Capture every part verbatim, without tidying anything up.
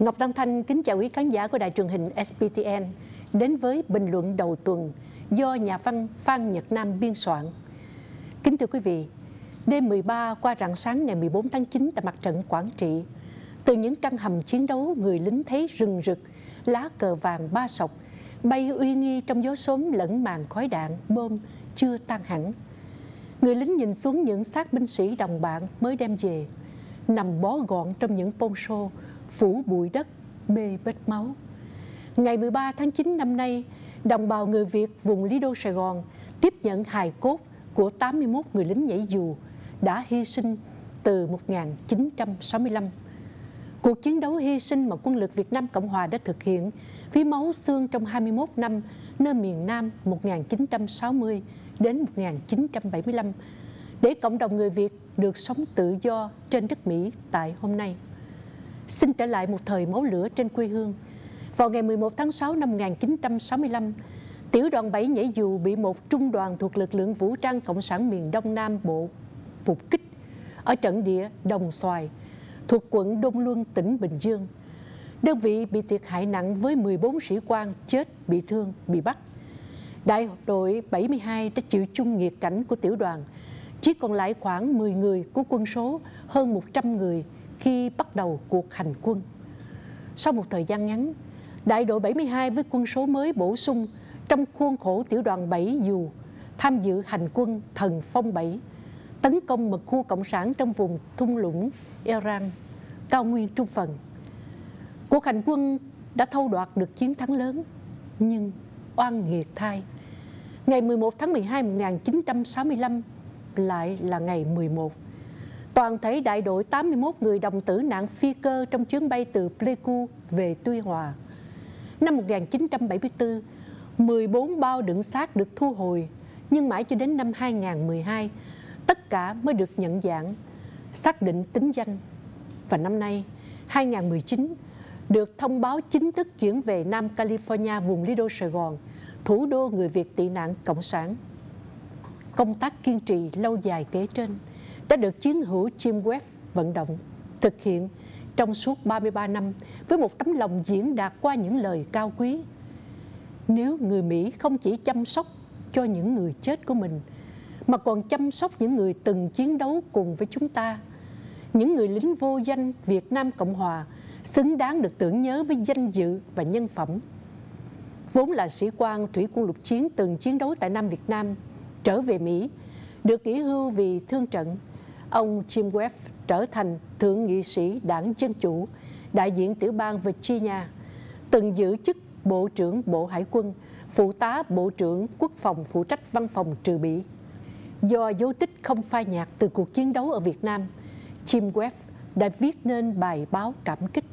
Ngọc Đăng Thanh kính chào quý khán giả của đài truyền hình ét bê tê en đến với bình luận đầu tuần do nhà văn Phan Nhật Nam biên soạn. Kính thưa quý vị, đêm mười ba qua rạng sáng ngày mười bốn tháng chín tại mặt trận Quảng Trị, từ những căn hầm chiến đấu, người lính thấy rừng rực lá cờ vàng ba sọc bay uy nghi trong gió xốm lẫn màn khói đạn bom chưa tan hẳn. Người lính nhìn xuống những xác binh sĩ đồng bạn mới đem về, nằm bó gọn trong những poncho phủ bụi đất bê bết máu. Ngày mười ba tháng chín năm nay, đồng bào người Việt vùng Lý Đô Sài Gòn tiếp nhận hài cốt của tám mươi mốt người lính nhảy dù đã hy sinh từ một nghìn chín trăm sáu mươi lăm. Cuộc chiến đấu hy sinh mà quân lực Việt Nam Cộng Hòa đã thực hiện phí máu xương trong hai mươi mốt năm nơi miền Nam một nghìn chín trăm sáu mươi đến một nghìn chín trăm bảy mươi lăm để cộng đồng người Việt được sống tự do trên đất Mỹ tại hôm nay. Xin trở lại một thời máu lửa trên quê hương. Vào ngày mười một tháng sáu năm một nghìn chín trăm sáu mươi lăm, tiểu đoàn bảy nhảy dù bị một trung đoàn thuộc lực lượng vũ trang Cộng sản miền Đông Nam Bộ phục kích ở trận địa Đồng Xoài thuộc quận Đông Luân, tỉnh Bình Dương. Đơn vị bị thiệt hại nặng với mười bốn sĩ quan chết, bị thương, bị bắt. Đại đội bảy mươi hai đã chịu chung nghiệt cảnh của tiểu đoàn, chỉ còn lại khoảng mười người của quân số hơn một trăm người khi bắt đầu cuộc hành quân. Sau một thời gian ngắn, đại đội bảy mươi hai với quân số mới bổ sung trong khuôn khổ tiểu đoàn bảy dù tham dự hành quân Thần Phong bảy, tấn công mật khu Cộng sản trong vùng thung lũng Iran, cao nguyên Trung Phần. Cuộc hành quân đã thâu đoạt được chiến thắng lớn, nhưng oan nghiệt thay, ngày mười một tháng mười hai năm một nghìn chín trăm sáu mươi lăm lại là ngày mười một. Toàn thể đại đội tám mươi mốt người đồng tử nạn phi cơ trong chuyến bay từ Pleiku về Tuy Hòa. Năm một nghìn chín trăm bảy mươi tư, mười bốn bao đựng xác được thu hồi, nhưng mãi cho đến năm hai nghìn mười hai, tất cả mới được nhận dạng, xác định tính danh. Và năm nay, hai nghìn mười chín, được thông báo chính thức chuyển về Nam California, vùng Lý Đô Sài Gòn, thủ đô người Việt tị nạn Cộng sản. Công tác kiên trì lâu dài kể trên đã được chiến hữu Jim Webb vận động, thực hiện trong suốt ba mươi ba năm với một tấm lòng diễn đạt qua những lời cao quý. Nếu người Mỹ không chỉ chăm sóc cho những người chết của mình, mà còn chăm sóc những người từng chiến đấu cùng với chúng ta, những người lính vô danh Việt Nam Cộng Hòa xứng đáng được tưởng nhớ với danh dự và nhân phẩm. Vốn là sĩ quan thủy quân lục chiến từng chiến đấu tại Nam Việt Nam, trở về Mỹ, được nghỉ hưu vì thương trận, ông Jim Webb trở thành thượng nghị sĩ Đảng Dân Chủ, đại diện tiểu bang Virginia, từng giữ chức Bộ trưởng Bộ Hải quân, phụ tá Bộ trưởng Quốc phòng phụ trách văn phòng trừ Bỉ. Do dấu tích không phai nhạt từ cuộc chiến đấu ở Việt Nam, Jim Webb đã viết nên bài báo cảm kích,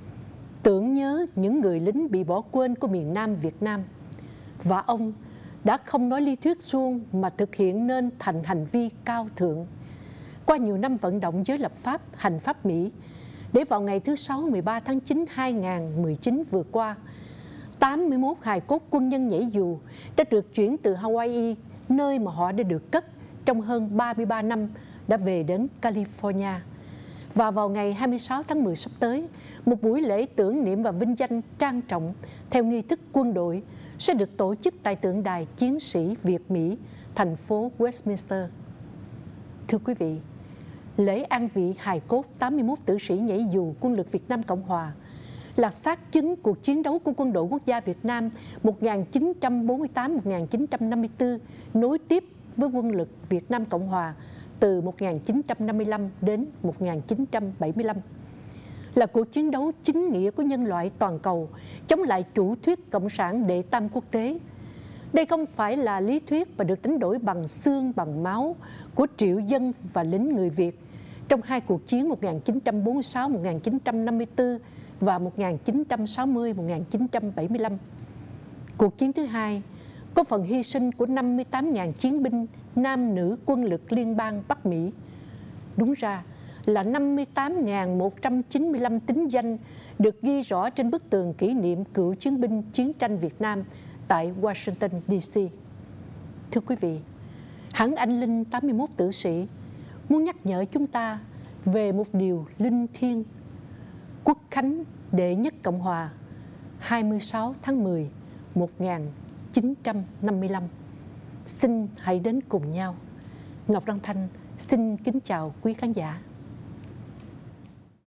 tưởng nhớ những người lính bị bỏ quên của miền Nam Việt Nam. Và ông đã không nói lý thuyết suông mà thực hiện nên thành hành vi cao thượng. Qua nhiều năm vận động giới lập pháp, hành pháp Mỹ, để vào ngày thứ Sáu mười ba tháng chín năm hai nghìn mười chín vừa qua, tám mươi mốt hài cốt quân nhân nhảy dù đã được chuyển từ Hawaii, nơi mà họ đã được cất trong hơn ba mươi ba năm, đã về đến California. Và vào ngày hai mươi sáu tháng mười sắp tới, một buổi lễ tưởng niệm và vinh danh trang trọng theo nghi thức quân đội sẽ được tổ chức tại tượng đài chiến sĩ Việt Mỹ, thành phố Westminster. Thưa quý vị, lễ an vị hài cốt tám mươi mốt tử sĩ nhảy dù quân lực Việt Nam Cộng Hòa là xác chứng cuộc chiến đấu của Quân đội Quốc gia Việt Nam một nghìn chín trăm bốn mươi tám đến một nghìn chín trăm năm mươi tư nối tiếp với quân lực Việt Nam Cộng Hòa từ một nghìn chín trăm năm mươi lăm đến một nghìn chín trăm bảy mươi lăm. Là cuộc chiến đấu chính nghĩa của nhân loại toàn cầu chống lại chủ thuyết cộng sản đệ tam quốc tế. Đây không phải là lý thuyết mà được đánh đổi bằng xương bằng máu của triệu dân và lính người Việt trong hai cuộc chiến một nghìn chín trăm bốn mươi sáu đến một nghìn chín trăm năm mươi tư và một nghìn chín trăm sáu mươi đến một nghìn chín trăm bảy mươi lăm. Cuộc chiến thứ hai có phần hy sinh của năm mươi tám nghìn chiến binh nam nữ quân lực liên bang Bắc Mỹ. Đúng ra là năm mươi tám nghìn một trăm chín mươi lăm tín danh được ghi rõ trên bức tường kỷ niệm cựu chiến binh chiến tranh Việt Nam tại Washington, D C. Thưa quý vị, hẳn anh linh tám mươi mốt tử sĩ muốn nhắc nhở chúng ta về một điều linh thiêng. Quốc khánh đệ nhất Cộng hòa, hai mươi sáu tháng mười một nghìn chín trăm năm mươi lăm. Xin hãy đến cùng nhau. Ngọc Đăng Thanh xin kính chào quý khán giả.